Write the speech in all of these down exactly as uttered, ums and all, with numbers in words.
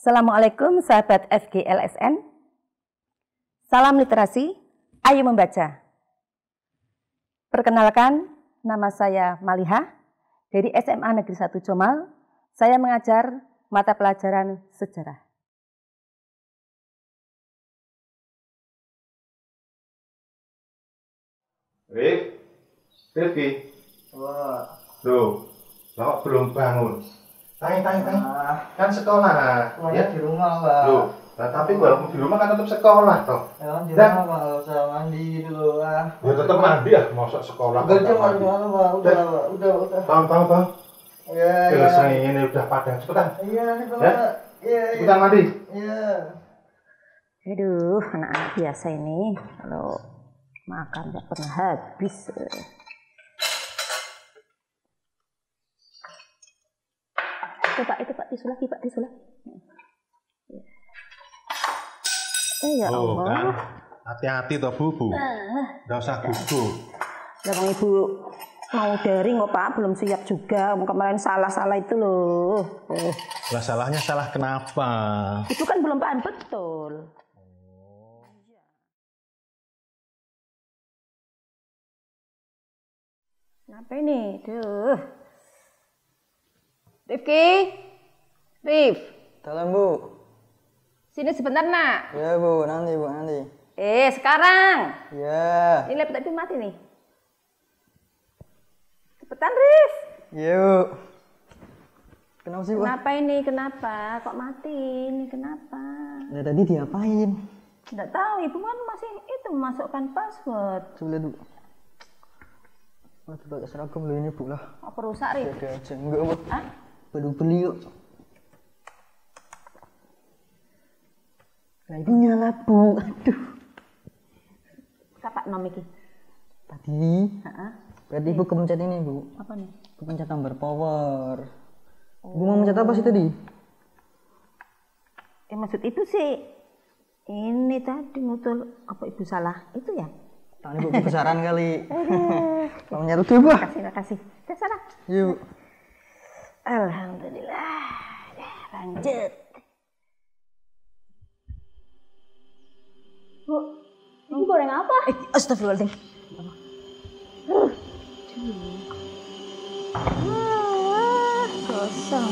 Assalamualaikum sahabat F G L S N. Salam literasi, ayo membaca. Perkenalkan, nama saya Maliha dari S M A Negeri satu Comal. Saya mengajar mata pelajaran sejarah. Rif, Rifki. Wah. Loh, kok belum bangun? Tanya, tanya, tanya. Ah. Kan sekolah. Ya di rumah, Pak. Loh, nah, tapi walaupun di rumah kan tetap sekolah toh. Ya kan di Dan- rumah, Pak. Nggak usah mandi dulu, ah. Ya tetap mandi ya, masuk sekolah. Udah tetap jam mandi. mana, Pak? Udah, Dan- Pak. Udah, udah. Bang, bang, bang. Iya, iya. Selesai ini udah padang, cepetan. Iya, nih, Pak. Ya? Iya, iya. Cepetan mandi. Iya. Aduh, anak-anak biasa ini kalau makan nggak pernah habis. Itu Pak, itu Pak, tisu lagi Pak, tisu lagi. Eh ya Oh, Allah. kan. Hati-hati toh, Bu, Bu. Nggak usah gugup. Lah bang Ibu mau daring kok Pak, belum siap juga. Kemarin salah-salah itu loh. Oh, Lah salahnya salah kenapa? itu kan belum paham betul. Kenapa ini? Duh. Rifki? Rif, Dalam, Bu. sini sebentar nak. Ya, Bu. Nanti, Bu. Nanti. Eh, sekarang. Ya. Ini laptop itu mati nih. Cepetan, Rif. Yuk. Kenapa sih, Bu? Kenapa ini? Kenapa? Kok mati? Ini kenapa? Ya, tadi diapain? Nggak tahu, ibu kan masih itu memasukkan password. Coba lihat, Bu. Waduh, pakai seragam loh ini, Bu lah. Apa rusak, Rif? Ada aja. Enggak, Bu. Hah? Baru beli yuk. Nah, ini nyala, Bu. Aduh. Kapak nom iki? Tadi. Heeh. Berarti Ibu kepencet ini, Bu. Apa nih? Kepencet tambah power. Ibu mau mencet apa sih tadi? Eh, maksud itu sih ini tadi ngutul apa ibu salah itu ya? Tangan Ibu kebesaran kali. Mau mencet itu, Bu. Terima kasih. Ke sana. Yuk. Alhamdulillah. Dah, lanjut. Bu, ini goreng apa? Eh, astagfirullahaladzim. Ah, kosong.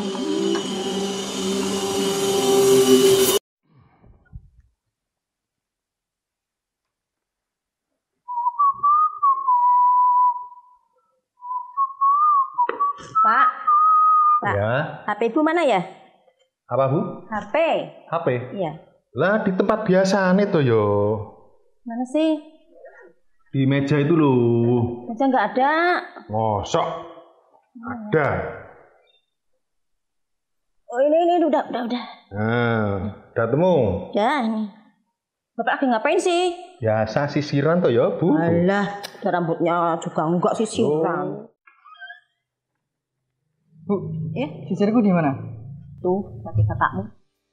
Pak, Pak, Ya, H P ibu mana ya? apa, Bu? H P? H P. Iya. Lah di tempat biasa nih toh yo. Mana sih? Di meja itu loh. Meja nggak ada. Ngosok. Ada. Oh ini ini udah udah udah. Nah, udah temu. Ya ini. Bapak lagi ngapain sih? Biasa sisiran toh ya, Bu. Alah, ada rambutnya juga enggak sih siram. Bu, Ya, sisirku di mana? tuh lagi kakakmu.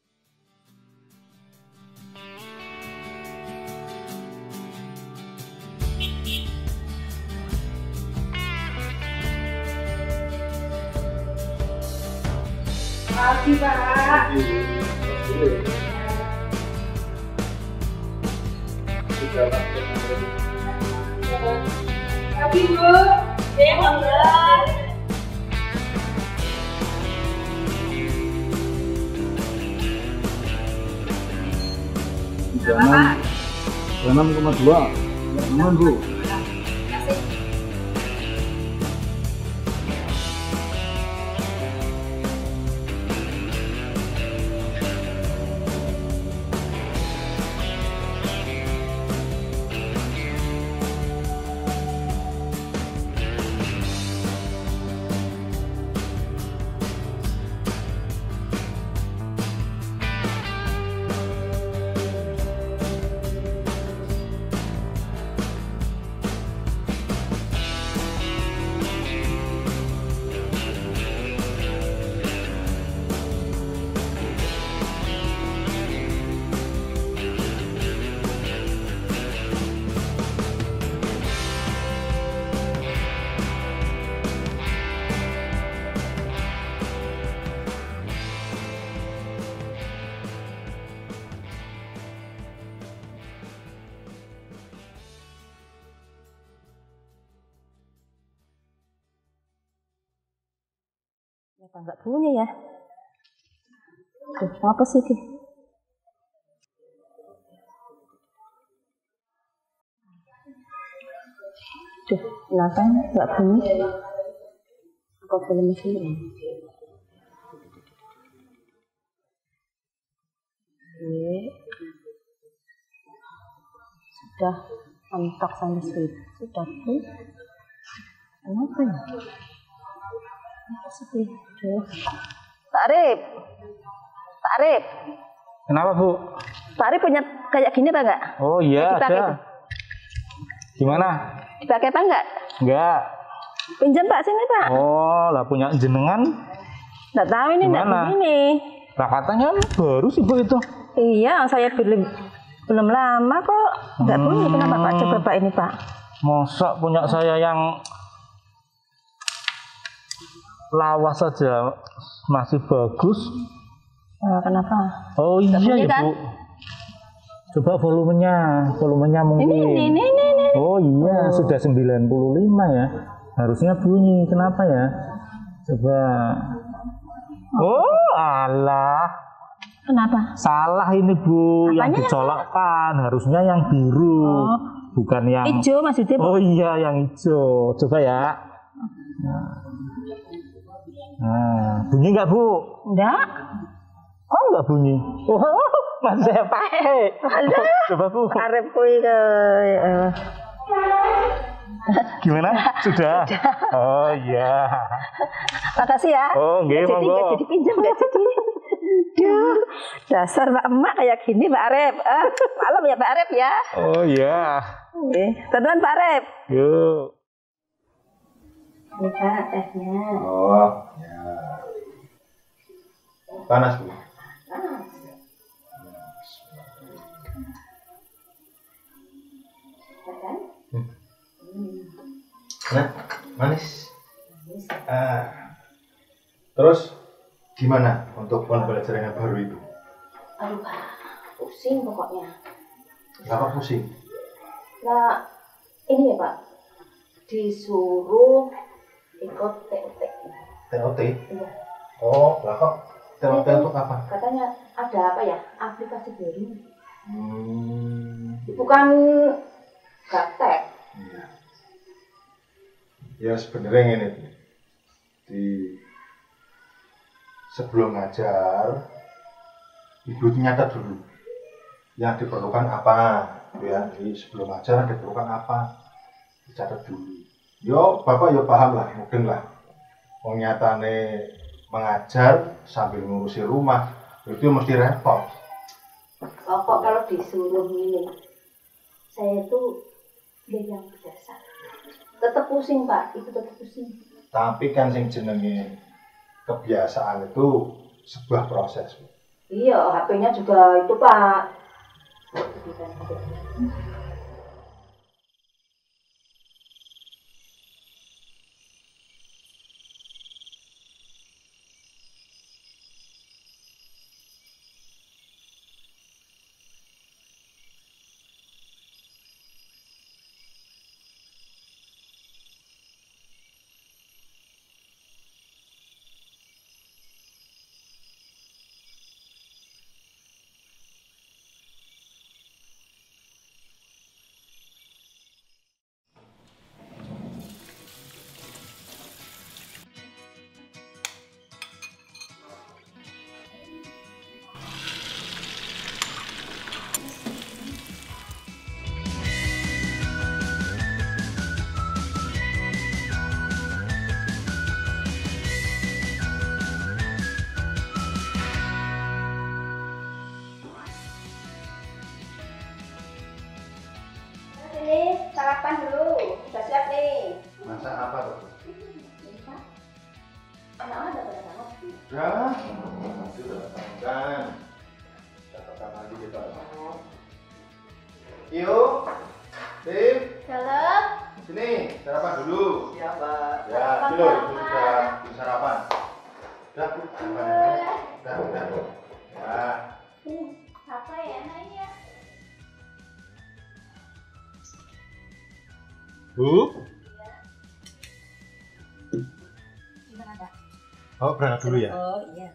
Pagi Pak. Pagi Bu. Ya, Bang. enam koma dua. Aman, Bu. Kenapa nggak bunyi ya? Duh, apa sih ini? Duh, kenapa nggak bunyi? Apa belum mesin? Oke. Sudah mentok sampai switch. Sudah tuh. Kenapa ya? Apa sih ini? Duh. Pak Arif. Pak Arif. Kenapa, Bu? Pak Arif punya kayak gini Pak enggak? Oh iya, dipakai ada. tuh. Gimana? Dipakai Pak enggak? Enggak. Pinjam Pak sini Pak. Oh, lah punya jenengan. Enggak tahu ini enggak Gimana? begini. Lah katanya baru sih, Bu, itu. Iya, saya belum belum lama kok. Enggak Hmm. bunyi. Kenapa Pak? Coba Pak ini Pak. Masa punya saya yang lawas saja masih bagus. Nah, kenapa? Oh iya bunyi, ya, kan? Bu. Coba volumenya, volumenya mungkin. Ini ini ini ini. ini. Oh iya, sudah sembilan puluh lima ya. Harusnya bunyi. Kenapa ya? Coba. Oh, alah. Kenapa? Salah ini, Bu. Apanya yang dicolokkan harusnya yang biru. Oh. Bukan yang Hijau maksudnya Bu. Oh iya, yang hijau. Coba ya. Nah, nah bunyi nggak, Bu? Enggak. Kok nggak bunyi? Oh, mas saya pakai. Coba, Bu. Arep kuwi ke eh, Gimana? Sudah? Oh iya. makasih ya. Oh, nggih, Nggak jadi monggo. nggak jadi pinjam nggak jadi. Duh, dasar Mbak Emak kayak gini Mbak Arep. Ah, malam ya Mbak Arep ya. Oh iya. Oke, teman Pak Arep. Yuk. Ini Pak tehnya. Oh, ya. Panas, Bu. Nah, manis. Ah. Terus gimana untuk pembelajaran yang baru itu? Aduh Pak, pusing pokoknya. Kenapa pusing? Nah, ini ya Pak, disuruh ikut T O T. T O T? Iya. Oh, lah kok T O T Itu untuk apa? Katanya ada apa ya? Aplikasi baru. Hmm. Bukan gaptek. Iya. Ya sebenarnya ini di sebelum ngajar ibu nyata dulu yang diperlukan apa ya, di sebelum ngajar diperlukan apa dicatat dulu. Yo bapak yo paham lah, mungkin lah nyatane mengajar sambil ngurusi rumah itu mesti repot. Pokok kalau disuruh milih, saya itu pilih yang berdasar. Tetap pusing Pak, itu tetap pusing. Tapi kan sing jenenge kebiasaan itu sebuah proses. Iya, H P-nya juga itu Pak. Ini sarapan dulu, sudah siap nih. Masak apa tuh? Anak-anak udah pada bangun. Ya, nanti udah datangkan. Catatan lagi kita. Yuk, Tim, Dalam. sini sarapan dulu. Siap, Pak. Ya, dulu sudah di sarapan. Udah, sarapan ya. Udah, udah. Ya. Apa ya namanya? Bu, Gimana Pak? Oh, berangkat dulu ya? Oh iya.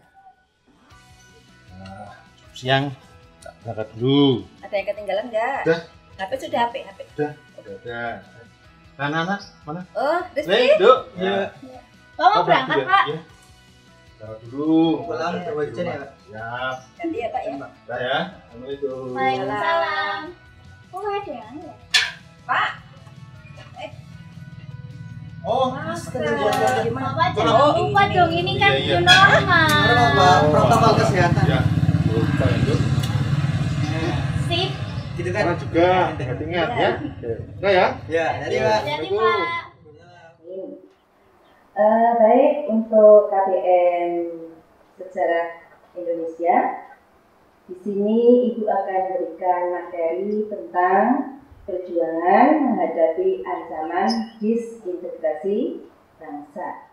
Nah, siang, berangkat dulu. Ada yang ketinggalan nggak? Udah. H P sudah H P, H P. Udah, udah, udah. Nah, nah, nah, mana? Oh, Rizky. Nih, Duk. Ya. Mama berangkat, dulu ya? Pak. Iya. Berangkat dulu. Pulang Udah, ke Wajan ya, Pak? Siap. Ganti ya Pak ya. Udah ya. Assalamualaikum. Waalaikumsalam. Kok nggak ada yang ya? Pak. Oh, Mas, gimana? Bapak jangan Oh, lupa ini. dong, ini kan Iya, iya. new normal. Normal, Pak. Protokol kesehatan. Ya. Lupa ya, Duk. Sip. Gitu kan? Karena juga, ingat ya. Udah ya. Ya, jadi Pak. Jadi Pak. Eh, baik, untuk K B M Sejarah Indonesia, di sini Ibu akan berikan materi tentang perjuangan menghadapi ancaman disintegrasi bangsa.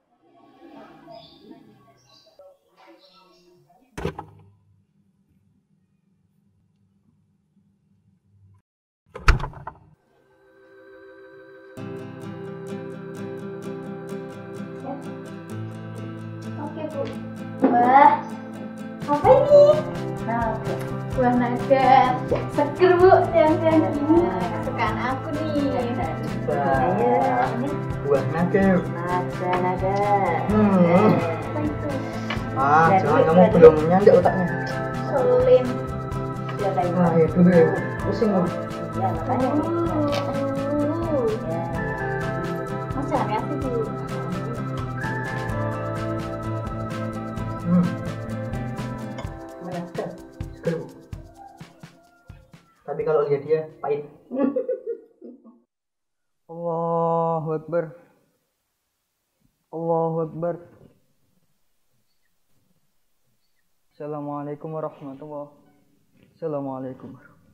Oke Bu. Wah, apa ini? Nah, Buah naga. Seger Bu, yang yang ini. Kesukaan aku nih. Ayo, ini Buah naga. naga naga. Hmm. Apa itu? Ah, Jadi, jangan kamu jadi- belum nyanda otaknya. Selim. Ya kayak Nah, gitu. itu deh. Pusing kamu. Ya makanya. Uh. Ya. Mau cari apa Bu? Hmm. Mana? Seger, Bu. Tapi kalau lihat dia pahit. Allahu Akbar. Allahu Akbar. Assalamualaikum warahmatullahi wabarakatuh. Assalamualaikum.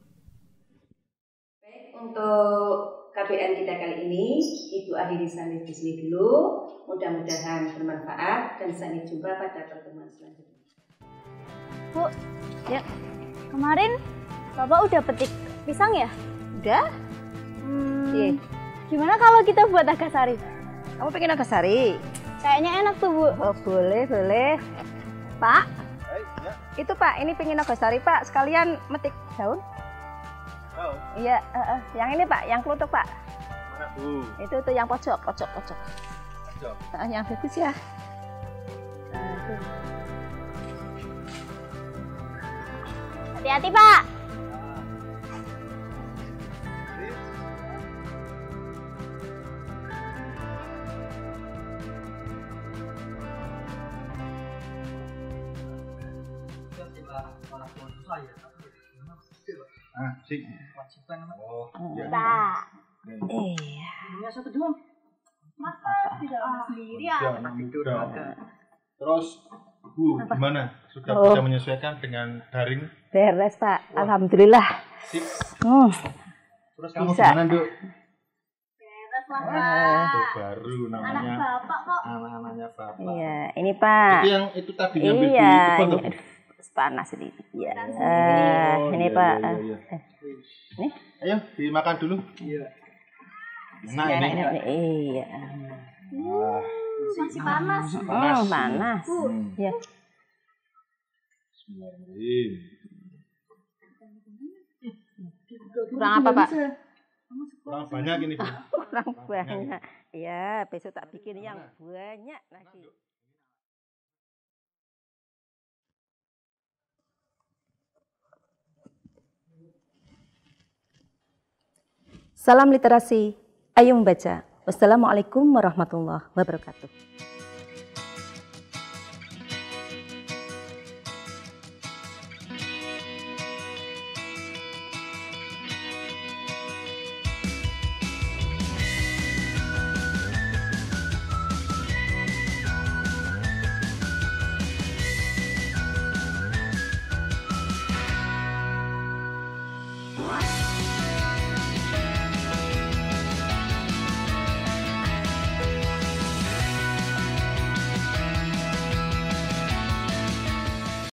Baik, untuk K B N kita kali ini, Ibu akhiri sampai di sini dulu. Mudah-mudahan bermanfaat dan sampai jumpa pada pertemuan selanjutnya. Bu, ya. Kemarin Bapak udah petik pisang ya? Udah? Hmm, Iya. Gimana kalau kita buat agasari? Kamu pengen agasari? Kayaknya enak tuh Bu. Oh, boleh, boleh. Pak, itu Pak, ini pengen agasari Pak, sekalian metik daun. Oh, Iya, eh, eh, yang ini Pak, yang kelutuk Pak. mana Bu? Itu tuh yang pojok, pojok, pojok. Pojok. Eh, yang bagus ya. Nah, tuh. Hati-hati Pak. Ah, sih. Kewajiban apa? Oh, iya. Pak. Iya. Punya satu doang. Masa tidak sendiri ya? Jangan udah. Terus, Bu, gimana? Sudah Oh. bisa menyesuaikan dengan daring? Beres Pak, alhamdulillah. Sip. Hmm. Terus kamu Bisa. gimana, Duk? Beres lah Ah. Itu Pak. baru Anak namanya. Bapak kok. Namanya Bapak. Iya, ini Pak. Itu yang itu tadi ngambil di Iya, kebun ini tuh? aduh, panas ini. Iya. Panas. Eh, Oh, ini iya, Pak. iya, iya. Eh, Ini? Ayo, dimakan dulu. Iya. Nah, Enak, ini. enak, enak. Iya. Wah, Masih panas. panas. Hmm, panas. Hmm. Iya. Bismillahirrahmanirrahim. Kurang apa Pak? Kurang banyak ini, Bu. Kurang banyak. Iya, besok tak bikin yang banyak lagi. Salam literasi, ayo membaca. Wassalamualaikum warahmatullahi wabarakatuh.